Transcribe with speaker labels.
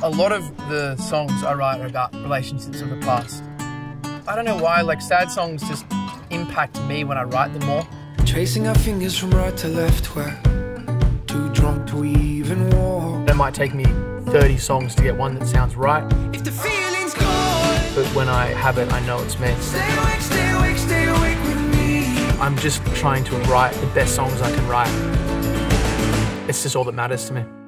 Speaker 1: A lot of the songs I write are about relationships of the past. I don't know why, like sad songs just impact me when I write them more.
Speaker 2: Tracing our fingers from right to left, we're too drunk to even walk.
Speaker 1: It might take me 30 songs to get one that sounds right.
Speaker 2: If the feeling's gone,
Speaker 1: But when I have it, I know it's me.
Speaker 2: stay awake, stay awake, stay awake with me.
Speaker 1: I'm just trying to write the best songs I can write. It's just all that matters to me.